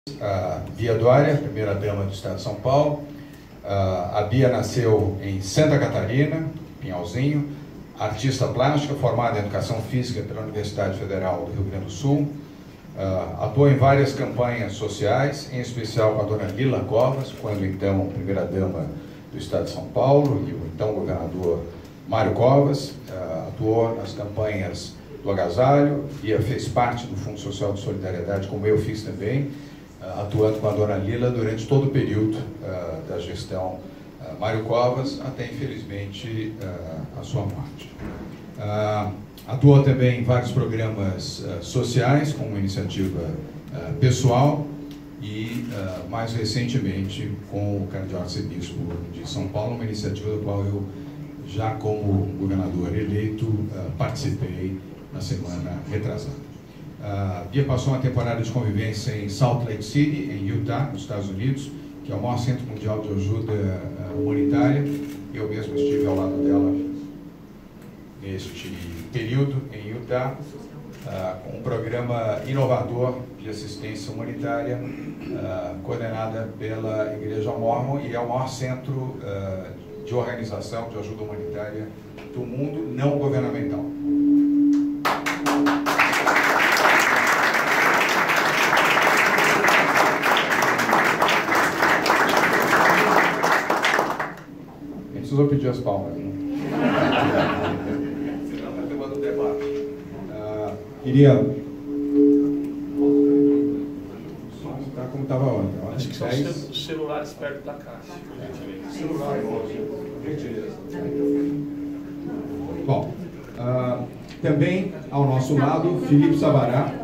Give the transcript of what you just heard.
A Bia Dória, primeira-dama do Estado de São Paulo. A Bia nasceu em Santa Catarina, Pinhalzinho, artista plástica, formada em Educação Física pela Universidade Federal do Rio Grande do Sul. Atuou em várias campanhas sociais, em especial com a dona Lila Covas, quando então primeira-dama do Estado de São Paulo, e o então governador Mário Covas. Atuou nas campanhas do agasalho, e fez parte do Fundo Social de Solidariedade, como eu fiz também, atuando com a dona Lila durante todo o período da gestão Mário Covas, até infelizmente a sua morte. Atuou também em vários programas sociais, como iniciativa pessoal, e mais recentemente com o cardeal arcebispo de São Paulo, uma iniciativa da qual eu, já como governador eleito, participei na semana retrasada. Bia passou uma temporada de convivência em Salt Lake City, em Utah, nos Estados Unidos, que é o maior centro mundial de ajuda humanitária. Eu mesmo estive ao lado dela neste período em Utah, com um programa inovador de assistência humanitária, coordenada pela Igreja Mormon, e é o maior centro de organização de ajuda humanitária do mundo não governamental. Precisou pedir as palmas, né? Senão vai tomando o debate. Queria... Tá como estava ontem. Acho que são os celulares perto da caixa. Celular, gentileza. Bom, também ao nosso lado, Felipe Sabará,